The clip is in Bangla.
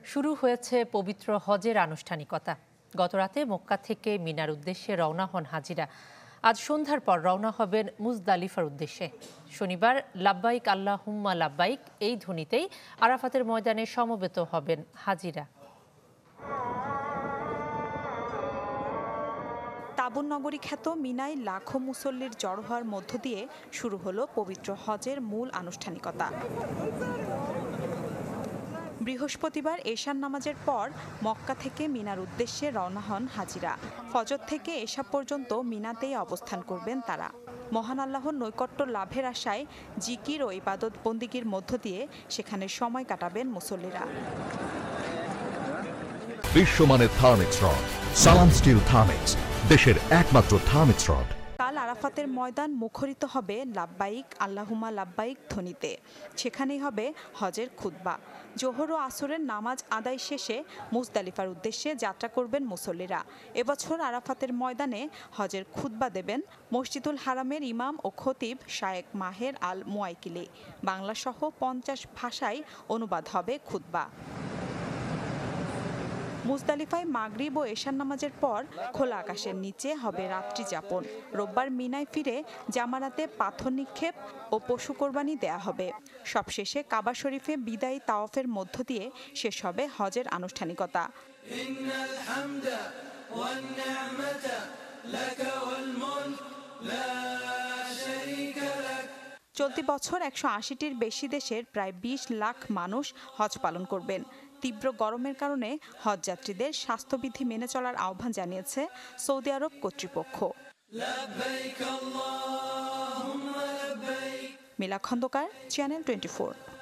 শুরু হয়েছে পবিত্র হজের আনুষ্ঠানিকতা। গতরাতে মক্কা থেকে মিনার উদ্দেশ্যে রওনা হন হাজিরা। আজ সন্ধ্যার পর রওনা হবেন মুজদালিফার উদ্দেশ্যে। শনিবার লাব্বাইক আল্লাহুম্মা লাব্বাইক এই ধ্বনিতেই আরাফাতের ময়দানে সমবেত হবেন হাজিরা। তাবুন নগরী খ্যাত মিনায় লাখো মুসল্লির জড়ো হওয়ার মধ্য দিয়ে শুরু হলো পবিত্র হজের মূল আনুষ্ঠানিকতা। বৃহস্পতিবার এশার নামাজের পর মক্কা থেকে মিনার উদ্দেশ্যে রওনা হন হাজিরা। ফজর থেকে এশা পর্যন্ত মিনাতেই অবস্থান করবেন তারা। মহান আল্লাহর নৈকট্য লাভের আশায় জিকির ও ইবাদত বন্দিগির মধ্য দিয়ে সেখানে সময় কাটাবেন মুসল্লিরা। বিশ্বমানের Thermex rod, Salam steel Thermex, দেশের একমাত্র থার্মিক্স রড। কাল আরাফাতের ময়দান মুখরিত হবে লাব্বাইক আল্লাহুম্মা লাব্বাইক ধ্বনিতে। সেখানেই হবে হজের খুতবা। জোহর ও আসরের নামাজ আদায় শেষে মুজদালিফার উদ্দেশ্যে যাত্রা করবেন মুসল্লিরা। এবছর আরাফাতের ময়দানে হজের খুতবা দেবেন মসজিদুল হারামের ইমাম ও খতিব শায়েখ মাহের আল মুয়াইকিলি। বাংলাসহ 50 ভাষায় অনুবাদ হবে খুতবা। মুজদালিফায় মাগরিব ও এশার নামাজের পর খোলা আকাশের নিচে হবে রাত্রি যাপন। রোববার মিনায় ফিরে জামারাতে পাথর নিক্ষেপ ও পশু কোরবানি দেয়া হবে। সবশেষে কাবা শরীফে বিদায়ী তাওয়াফের মধ্য দিয়ে শেষ হবে হজের আনুষ্ঠানিকতা। চলতি বছর 180টির বেশি দেশের প্রায় 20 লাখ মানুষ হজ পালন করবেন। তীব্র গরমের কারণে হজযাত্রীদের স্বাস্থ্যবিধি মেনে চলার আহ্বান জানিয়েছে সৌদি আরব কর্তৃপক্ষ। মিলা খন্দকার, চ্যানেল 24।